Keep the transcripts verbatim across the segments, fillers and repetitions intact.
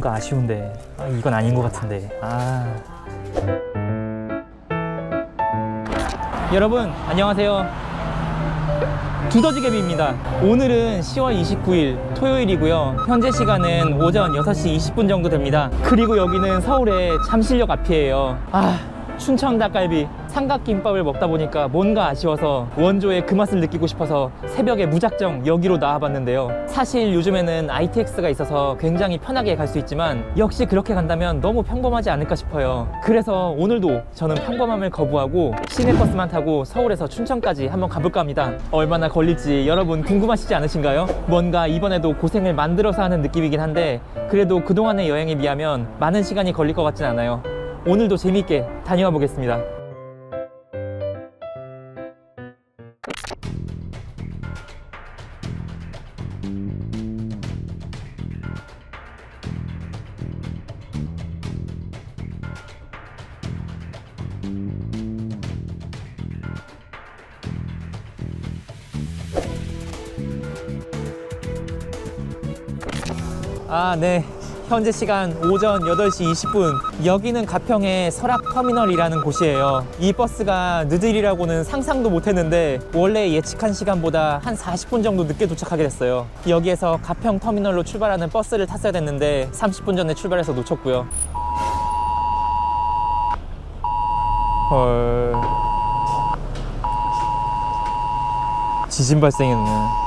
뭔가 아쉬운데. 아, 이건 아닌 것 같은데. 아. 여러분 안녕하세요. 두더지개비입니다. 오늘은 시월 이십구일 토요일이고요. 현재 시간은 오전 여섯 시 이십 분 정도 됩니다. 그리고 여기는 서울의 잠실역 앞이에요. 아, 춘천 닭갈비 삼각김밥을 먹다 보니까 뭔가 아쉬워서 원조의 그 맛을 느끼고 싶어서 새벽에 무작정 여기로 나와봤는데요. 사실 요즘에는 아이티엑스가 있어서 굉장히 편하게 갈 수 있지만 역시 그렇게 간다면 너무 평범하지 않을까 싶어요. 그래서 오늘도 저는 평범함을 거부하고 시내버스만 타고 서울에서 춘천까지 한번 가볼까 합니다. 얼마나 걸릴지 여러분 궁금하시지 않으신가요? 뭔가 이번에도 고생을 만들어서 하는 느낌이긴 한데 그래도 그동안의 여행에 비하면 많은 시간이 걸릴 것 같진 않아요. 오늘도 재미있게 다녀와 보겠습니다. 아, 네. 현재 시간 오전 여덟 시 이십 분. 여기는 가평의 설악터미널이라는 곳이에요. 이 버스가 늦으리라고는 상상도 못했는데 원래 예측한 시간보다 한 사십 분 정도 늦게 도착하게 됐어요. 여기에서 가평터미널로 출발하는 버스를 탔어야 됐는데 삼십 분 전에 출발해서 놓쳤고요. 헐... 지진 발생했네.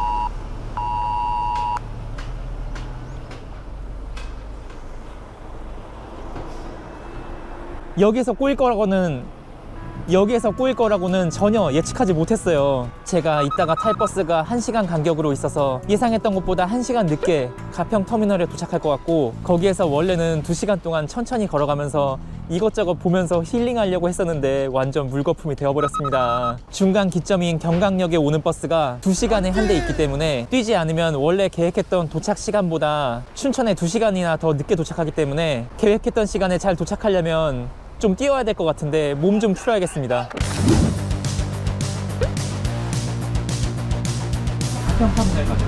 여기에서 꼬일 거라고는 여기에서 꼬일 거라고는 전혀 예측하지 못했어요. 제가 이따가 탈 버스가 한 시간 간격으로 있어서 예상했던 것보다 한 시간 늦게 가평터미널에 도착할 것 같고, 거기에서 원래는 두 시간 동안 천천히 걸어가면서 이것저것 보면서 힐링하려고 했었는데 완전 물거품이 되어버렸습니다. 중간 기점인 경강역에 오는 버스가 두 시간에 한 대 있기 때문에 뛰지 않으면 원래 계획했던 도착 시간보다 춘천에 두 시간이나 더 늦게 도착하기 때문에 계획했던 시간에 잘 도착하려면 좀 뛰어야 될 것 같은데 몸 좀 풀어야겠습니다. 가평터미널 가죠.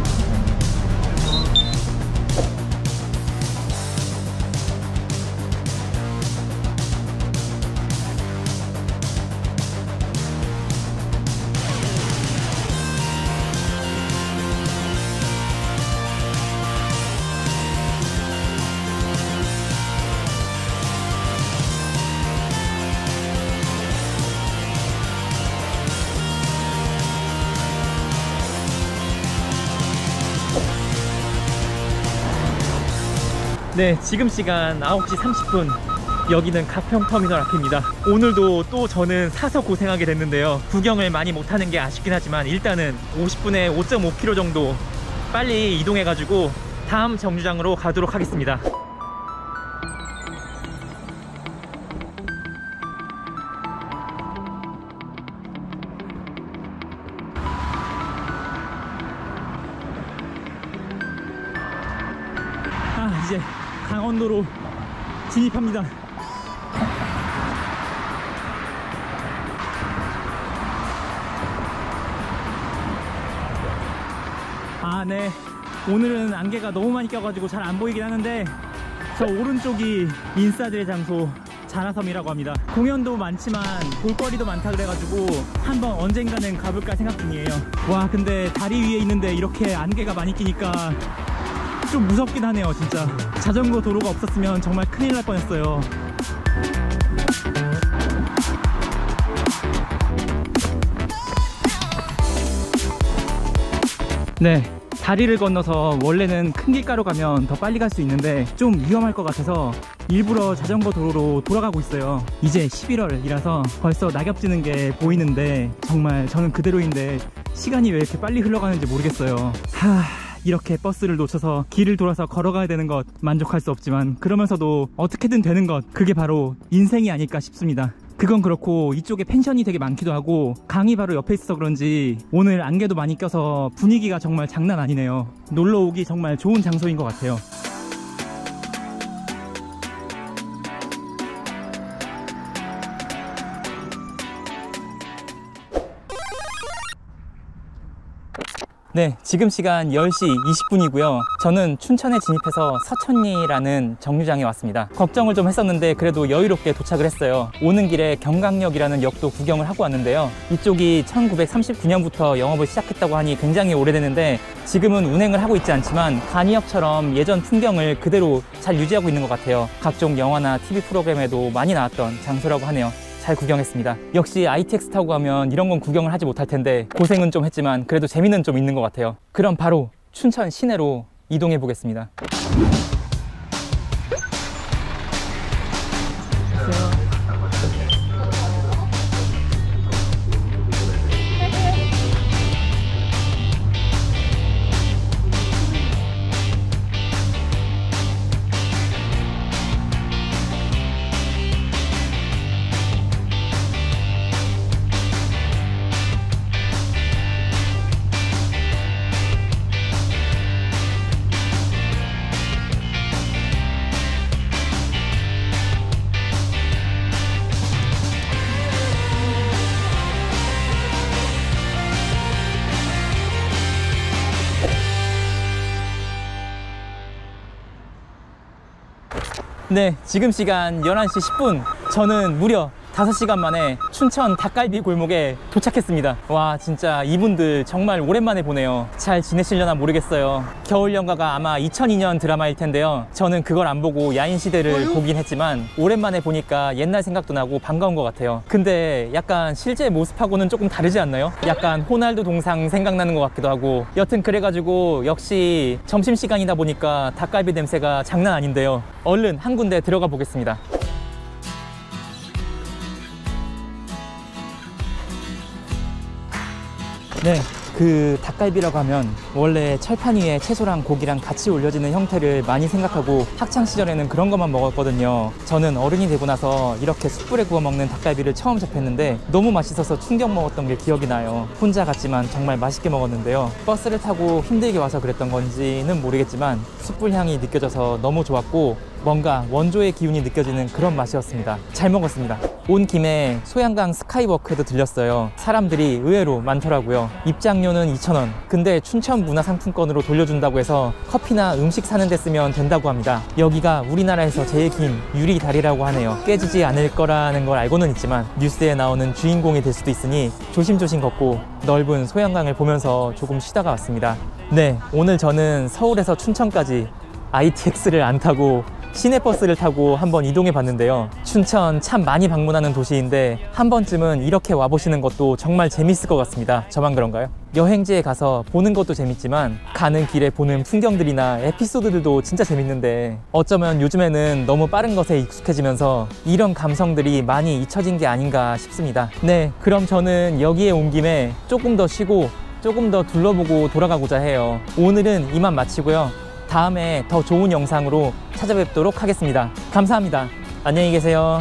네, 지금 시간 아홉 시 삼십 분. 여기는 가평터미널 앞입니다. 오늘도 또 저는 사서 고생하게 됐는데요. 구경을 많이 못하는 게 아쉽긴 하지만 일단은 오십 분에 오 점 오 킬로미터 정도 빨리 이동해가지고 다음 정류장으로 가도록 하겠습니다. 아, 이제 강원도로 진입합니다. 아, 네. 오늘은 안개가 너무 많이 껴가지고 잘 안 보이긴 하는데 저 오른쪽이 인싸들의 장소 자라섬이라고 합니다. 공연도 많지만 볼거리도 많다 그래가지고 한번 언젠가는 가볼까 생각 중이에요. 와, 근데 다리 위에 있는데 이렇게 안개가 많이 끼니까 좀 무섭긴 하네요. 진짜 자전거 도로가 없었으면 정말 큰일 날 뻔했어요. 네, 다리를 건너서 원래는 큰 길가로 가면 더 빨리 갈 수 있는데 좀 위험할 것 같아서 일부러 자전거 도로로 돌아가고 있어요. 이제 십일월이라서 벌써 낙엽 지는 게 보이는데 정말 저는 그대로인데 시간이 왜 이렇게 빨리 흘러가는지 모르겠어요. 하... 이렇게 버스를 놓쳐서 길을 돌아서 걸어가야 되는 것 만족할 수 없지만 그러면서도 어떻게든 되는 것, 그게 바로 인생이 아닐까 싶습니다. 그건 그렇고 이쪽에 펜션이 되게 많기도 하고 강이 바로 옆에 있어서 그런지 오늘 안개도 많이 껴서 분위기가 정말 장난 아니네요. 놀러 오기 정말 좋은 장소인 것 같아요. 네, 지금 시간 열 시 이십 분이고요. 저는 춘천에 진입해서 서천리라는 정류장에 왔습니다. 걱정을 좀 했었는데 그래도 여유롭게 도착을 했어요. 오는 길에 경강역이라는 역도 구경을 하고 왔는데요. 이쪽이 천구백삼십구 년부터 영업을 시작했다고 하니 굉장히 오래됐는데 지금은 운행을 하고 있지 않지만 간이역처럼 예전 풍경을 그대로 잘 유지하고 있는 것 같아요. 각종 영화나 티비 프로그램에도 많이 나왔던 장소라고 하네요. 잘 구경했습니다. 역시 아이티엑스 타고 가면 이런 건 구경을 하지 못할 텐데 고생은 좀 했지만 그래도 재미는 좀 있는 것 같아요. 그럼 바로 춘천 시내로 이동해 보겠습니다. 네, 지금 시간 열한 시 십 분. 저는 무려 다섯 시간 만에 춘천 닭갈비 골목에 도착했습니다. 와, 진짜 이분들 정말 오랜만에 보네요. 잘 지내시려나 모르겠어요. 겨울연가가 아마 이천이 년 드라마일 텐데요. 저는 그걸 안 보고 야인시대를 보긴 했지만 오랜만에 보니까 옛날 생각도 나고 반가운 것 같아요. 근데 약간 실제 모습하고는 조금 다르지 않나요? 약간 호날두 동상 생각나는 것 같기도 하고. 여튼 그래가지고 역시 점심시간이다 보니까 닭갈비 냄새가 장난 아닌데요. 얼른 한 군데 들어가 보겠습니다. 네, 그 닭갈비라고 하면 원래 철판 위에 채소랑 고기랑 같이 올려지는 형태를 많이 생각하고 학창시절에는 그런 것만 먹었거든요. 저는 어른이 되고 나서 이렇게 숯불에 구워 먹는 닭갈비를 처음 접했는데 너무 맛있어서 충격 먹었던 게 기억이 나요. 혼자 갔지만 정말 맛있게 먹었는데요. 버스를 타고 힘들게 와서 그랬던 건지는 모르겠지만 숯불 향이 느껴져서 너무 좋았고 뭔가 원조의 기운이 느껴지는 그런 맛이었습니다. 잘 먹었습니다. 온 김에 소양강 스카이워크에도 들렸어요. 사람들이 의외로 많더라고요. 입장료는 이천 원. 근데 춘천 문화상품권으로 돌려준다고 해서 커피나 음식 사는 데 쓰면 된다고 합니다. 여기가 우리나라에서 제일 긴 유리다리라고 하네요. 깨지지 않을 거라는 걸 알고는 있지만 뉴스에 나오는 주인공이 될 수도 있으니 조심조심 걷고 넓은 소양강을 보면서 조금 쉬다가 왔습니다. 네, 오늘 저는 서울에서 춘천까지 아이티엑스를 안 타고 시내버스를 타고 한번 이동해 봤는데요. 춘천 참 많이 방문하는 도시인데 한 번쯤은 이렇게 와보시는 것도 정말 재밌을 것 같습니다. 저만 그런가요? 여행지에 가서 보는 것도 재밌지만 가는 길에 보는 풍경들이나 에피소드들도 진짜 재밌는데 어쩌면 요즘에는 너무 빠른 것에 익숙해지면서 이런 감성들이 많이 잊혀진 게 아닌가 싶습니다. 네, 그럼 저는 여기에 온 김에 조금 더 쉬고 조금 더 둘러보고 돌아가고자 해요. 오늘은 이만 마치고요. 다음에 더 좋은 영상으로 찾아뵙도록 하겠습니다. 감사합니다. 안녕히 계세요.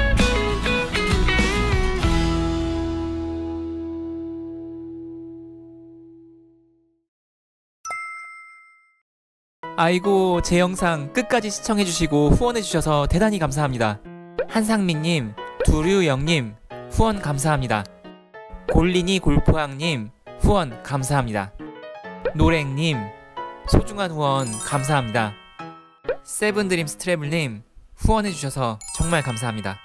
아이고, 제 영상 끝까지 시청해주시고 후원해주셔서 대단히 감사합니다. 한상민님, 두류영님 후원 감사합니다. 골린이 골프왕님 후원 감사합니다. 노랭님 소중한 후원 감사합니다. 세븐드림스 트래블님 후원해주셔서 정말 감사합니다.